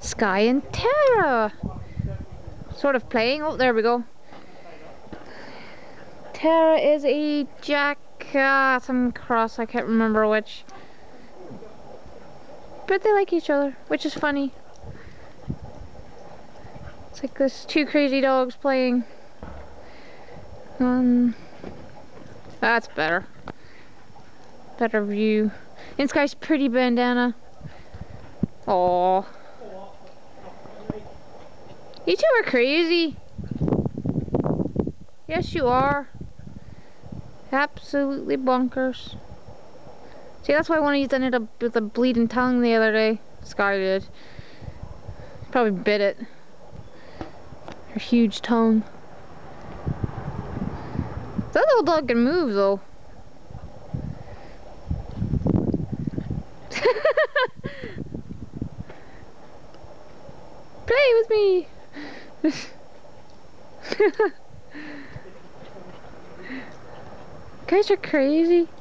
Sky and Tara. Sort of playing. Oh, there we go. Tara is a Jack, some cross, I can't remember which. But they like each other, which is funny. It's like this two crazy dogs playing. That's better. Better view. And Sky's pretty bandana. Aww. You two are crazy. Yes, you are. Absolutely bonkers. See, that's why one of you ended up with a bleeding tongue the other day. Sky did. Probably bit it. Her huge tongue. That little dog can move though. Play with me! Guys are crazy.